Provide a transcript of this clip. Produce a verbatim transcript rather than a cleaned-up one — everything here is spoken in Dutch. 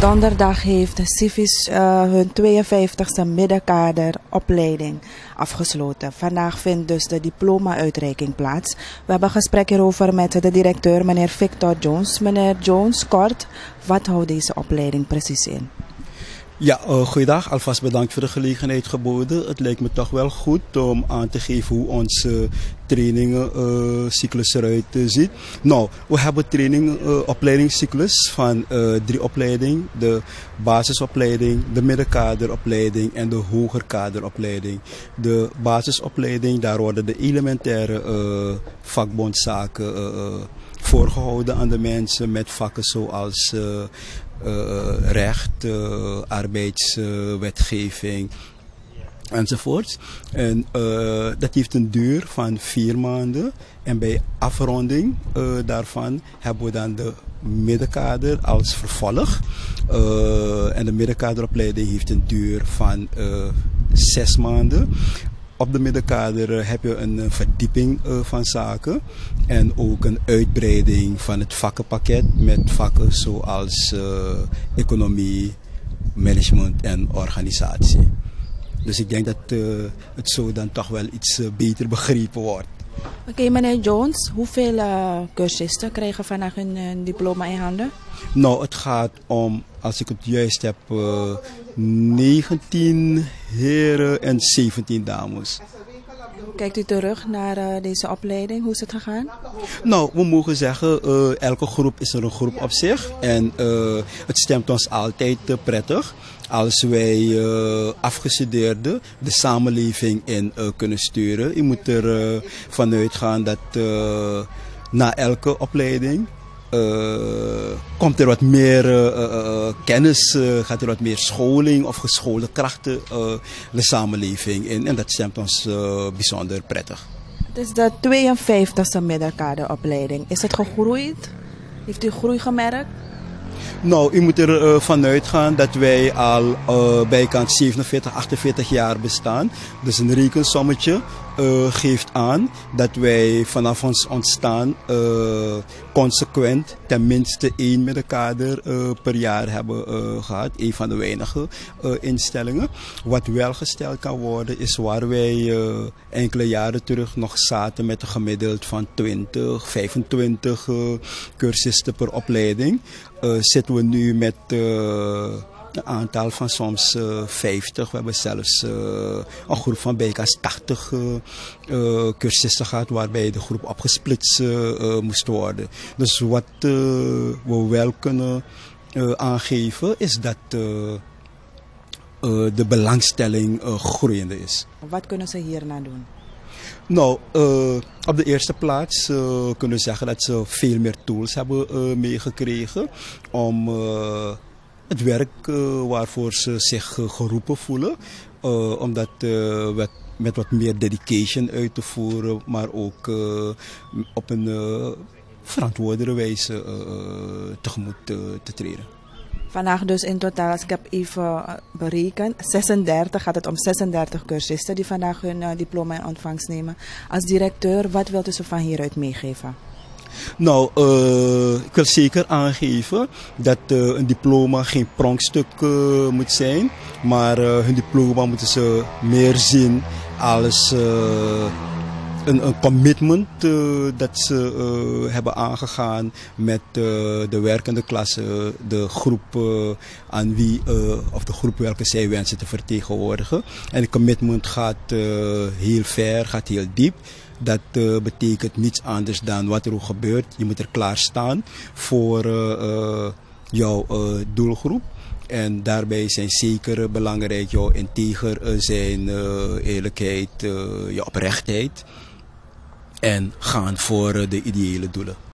Donderdag heeft Civis uh, hun tweeënvijftigste middenkaderopleiding afgesloten. Vandaag vindt dus de diploma-uitreiking plaats. We hebben een gesprek hierover met de directeur, meneer Victor Jones. Meneer Jones, kort, wat houdt deze opleiding precies in? Ja, uh, goeiedag. Alvast bedankt voor de gelegenheid geboden. Het lijkt me toch wel goed om aan te geven hoe onze trainingencyclus uh, eruit uh, ziet. Nou, we hebben training, uh, opleidingscyclus van uh, drie opleidingen. De basisopleiding, de middenkaderopleiding en de hogerkaderopleiding. De basisopleiding, daar worden de elementaire uh, vakbondzaken uh, voorgehouden aan de mensen met vakken zoals Uh, Uh, recht, uh, arbeidswetgeving uh, enzovoort. En uh, dat heeft een duur van vier maanden. En bij afronding uh, daarvan hebben we dan de middenkader als vervolg. Uh, en de middenkaderopleiding heeft een duur van uh, zes maanden. Op de middenkader heb je een verdieping uh, van zaken en ook een uitbreiding van het vakkenpakket met vakken zoals uh, economie, management en organisatie. Dus ik denk dat uh, het zo dan toch wel iets uh, beter begrepen wordt. Oké, okay, meneer Jones, hoeveel uh, cursisten krijgen vandaag hun uh, diploma in handen? Nou, het gaat om, als ik het juist heb, uh, negentien heren en zeventien dames. Kijkt u terug naar uh, deze opleiding? Hoe is het gegaan? Nou, we mogen zeggen, uh, elke groep is er een groep op zich. En uh, het stemt ons altijd uh, prettig als wij uh, afgestudeerden de samenleving in uh, kunnen sturen. Je moet er uh, vanuit gaan dat uh, na elke opleiding Uh, komt er wat meer uh, uh, kennis, uh, gaat er wat meer scholing of geschoolde krachten uh, de samenleving in. En dat stemt ons uh, bijzonder prettig. Het is de tweeënvijftigste middenkaderopleiding. Is het gegroeid? Heeft u groei gemerkt? Nou, u moet er uh, vanuit gaan dat wij al uh, bijkant zevenenveertig, achtenveertig jaar bestaan. Dus een rekensommetje uh, geeft aan dat wij vanaf ons ontstaan uh, consequent tenminste één middenkader uh, per jaar hebben uh, gehad. Een van de weinige uh, instellingen. Wat wel gesteld kan worden is waar wij uh, enkele jaren terug nog zaten met een gemiddeld van twintig, vijfentwintig uh, cursisten per opleiding. Uh, zitten we nu met uh, een aantal van soms uh, vijftig. We hebben zelfs uh, een groep van bijkans tachtig uh, uh, cursisten gehad waarbij de groep opgesplitst uh, uh, moest worden. Dus wat uh, we wel kunnen uh, aangeven is dat uh, uh, de belangstelling uh, groeiende is. Wat kunnen ze hierna doen? Nou, uh, op de eerste plaats uh, kunnen we zeggen dat ze veel meer tools hebben uh, meegekregen om uh, het werk uh, waarvoor ze zich uh, geroepen voelen, uh, om dat uh, met, met wat meer dedication uit te voeren, maar ook uh, op een uh, verantwoordere wijze uh, tegemoet uh, te treden. Vandaag dus in totaal, als ik heb even berekend, zesendertig, gaat het om zesendertig cursisten die vandaag hun uh, diploma in ontvangst nemen. Als directeur, wat wilt u ze van hieruit meegeven? Nou, uh, ik wil zeker aangeven dat uh, een diploma geen pronkstuk uh, moet zijn, maar uh, hun diploma moeten ze meer zien als Uh, Een, een commitment uh, dat ze uh, hebben aangegaan met uh, de werkende klasse, de groep uh, aan wie, uh, of de groep welke zij wensen te vertegenwoordigen. En het commitment gaat uh, heel ver, gaat heel diep. Dat uh, betekent niets anders dan wat er ook gebeurt. Je moet er klaarstaan voor uh, uh, jouw uh, doelgroep. En daarbij zijn zeker belangrijk jouw integer zijn, uh, eerlijkheid, uh, je oprechtheid. En gaan voor de ideële doelen.